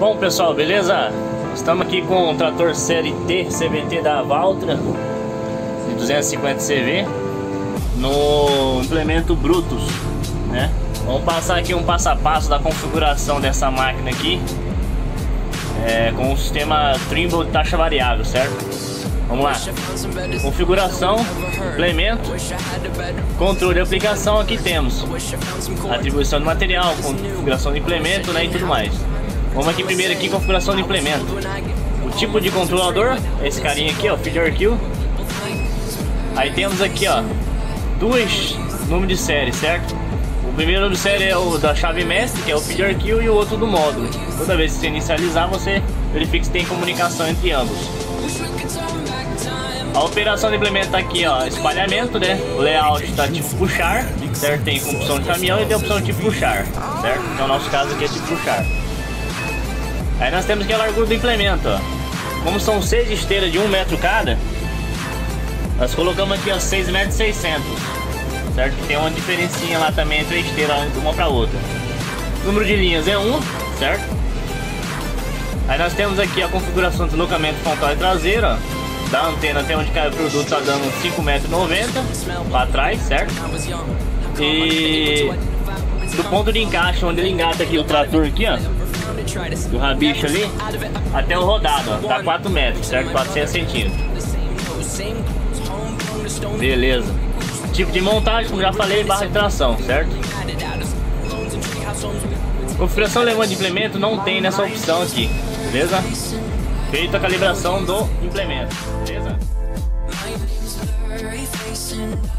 Bom pessoal, beleza? Estamos aqui com o trator série T CVT da Valtra de 250 CV no implemento Brutus, né? Vamos passar aqui um passo a passo da configuração dessa máquina aqui com o sistema Trimble de taxa variável, certo? Vamos lá. Configuração, implemento, controle de aplicação. Aqui temos atribuição de material, configuração de implemento, né, e tudo mais. Vamos aqui primeiro aqui, configuração de implemento. O tipo de controlador é esse carinha aqui, ó, Feeder Kill. Aí temos aqui, ó, dois números de série, certo? O primeiro número de série é o da chave mestre, que é o Feeder Kill, e o outro do módulo. Toda vez que você inicializar, você verifica se tem comunicação entre ambos. A operação de implemento tá aqui, ó, espalhamento, né? O layout tá tipo puxar, certo? Tem opção de caminhão e tem opção de tipo puxar, certo? Então, no nosso caso aqui é tipo puxar. Aí nós temos aqui a largura do implemento, ó. Como são 6 esteiras de 1 metro cada, nós colocamos aqui, ó, 6,6 metros, certo? Tem uma diferencinha lá também entre a esteira de uma para outra. O número de linhas é 1, certo? Aí nós temos aqui a configuração de deslocamento frontal e traseiro, ó. Da antena até onde cai o produto tá dando 5,90 metros para trás, certo? E do ponto de encaixe onde ele engata aqui o trator aqui, ó, do rabicho ali, até o rodado, ó, tá 4 metros, certo? 400 centímetros. Beleza. Tipo de montagem, como já falei, barra de tração, certo? Configuração levante de implemento não tem nessa opção aqui, beleza? Feita a calibração do implemento, beleza?